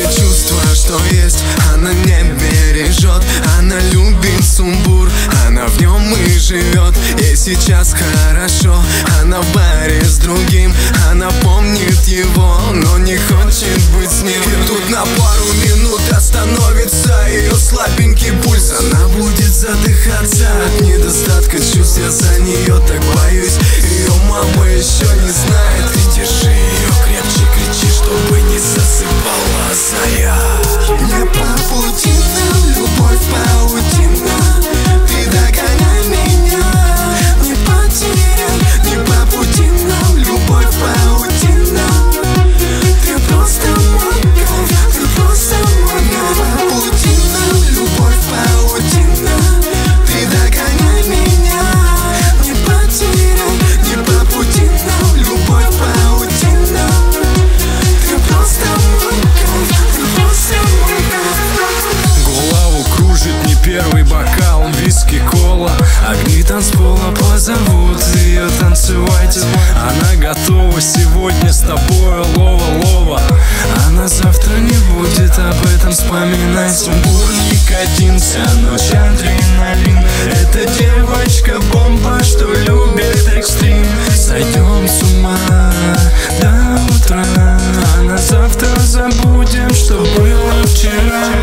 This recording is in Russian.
чувство, что есть, она не бережет. Она любит сумбур, она в нем и живет. Ей сейчас хорошо, она в баре с другим. Она помнит его, но не хочет быть с ним. И тут на пару минут остановится ее слабенький пульс. Она будет задыхаться от недостатка чувств. Я за нее так боюсь. Ее мама еще не знает. Ты держи ее крепче, кричи, чтобы не засыпала заря. Не по пути нам, любовь паутина. Ты догоняй меня, не потеряй. Не по пути нам, любовь паутина. Ты просто мой кайф, ты просто мой кайф. Не по пути нам, любовь паутина. Ты догоняй меня, не потеряй. Не по пути нам, любовь паутина. Ты просто мой кайф, ты просто мой кайф. Голову кружит не первый бокал, виски, кола. Огни танцпола позовут ее танцевать. Она готова сегодня с тобой, лова-лова. Она завтра не будет об этом вспоминать. Сумбур, никотин, вся ночь адреналин. Эта девочка бомба, что любит экстрим. Сойдем с ума до утра, а на завтра забудем, что было вчера.